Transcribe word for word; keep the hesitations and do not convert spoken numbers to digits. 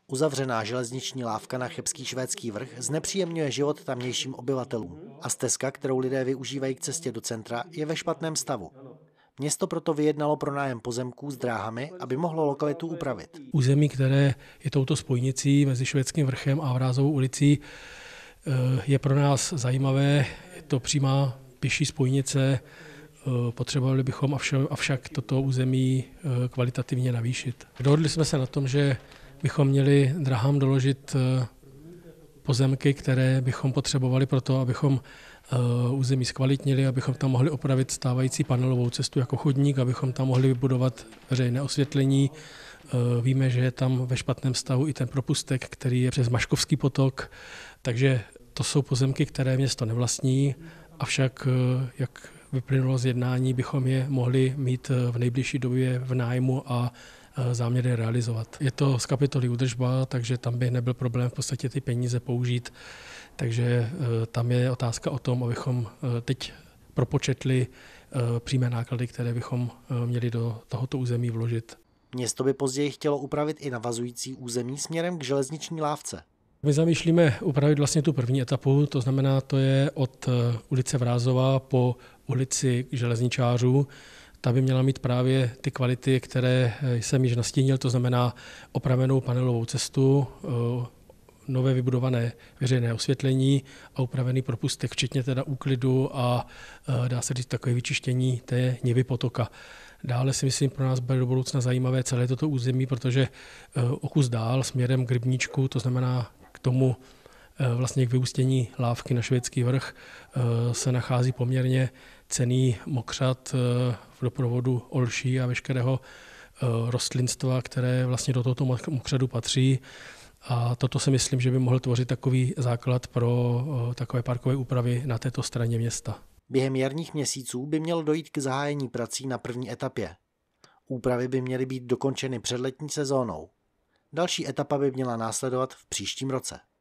Uzavřená železniční lávka na Chebský Švédský vrch znepříjemňuje život tamnějším obyvatelům a stezka, kterou lidé využívají k cestě do centra, je ve špatném stavu. Město proto vyjednalo pronájem pozemků s dráhami, aby mohlo lokalitu upravit. Území, které je touto spojnicí mezi Švédským vrchem a Vrázovou ulicí, je pro nás zajímavé. Je to přímá pěší spojnice. Potřebovali bychom avšak toto území kvalitativně navýšit. Dohodli jsme se na tom, že bychom měli drahám doložit pozemky, které bychom potřebovali pro to, abychom území zkvalitnili, abychom tam mohli opravit stávající panelovou cestu jako chodník, abychom tam mohli vybudovat veřejné osvětlení. Víme, že je tam ve špatném stavu i ten propustek, který je přes Maškovský potok, takže to jsou pozemky, které město nevlastní, avšak, jak vyplynulo z jednání, bychom je mohli mít v nejbližší době v nájmu a záměry realizovat. Je to z kapitoly údržba, takže tam by nebyl problém v podstatě ty peníze použít. Takže tam je otázka o tom, abychom teď propočetli přímé náklady, které bychom měli do tohoto území vložit. Město by později chtělo upravit i navazující území směrem k železniční lávce. My zamýšlíme upravit vlastně tu první etapu, to znamená, to je od ulice Vrázova po ulici Železničářů. Ta by měla mít právě ty kvality, které jsem již nastínil, to znamená opravenou panelovou cestu, nové vybudované veřejné osvětlení a upravený propustek, včetně teda úklidu a dá se říct takové vyčištění té nivy potoka. Dále si myslím, pro nás bude do budoucna zajímavé celé toto území, protože o kus dál směrem k rybníčku, to znamená k tomu vlastně k vyústění lávky na Švédský vrch, se nachází poměrně cenný mokřad v doprovodu olší a veškerého rostlinstva, které vlastně do tohoto mokřadu patří. A toto si myslím, že by mohl tvořit takový základ pro takové parkové úpravy na této straně města. Během jarních měsíců by mělo dojít k zahájení prací na první etapě. Úpravy by měly být dokončeny před letní sezónou. Další etapa by měla následovat v příštím roce.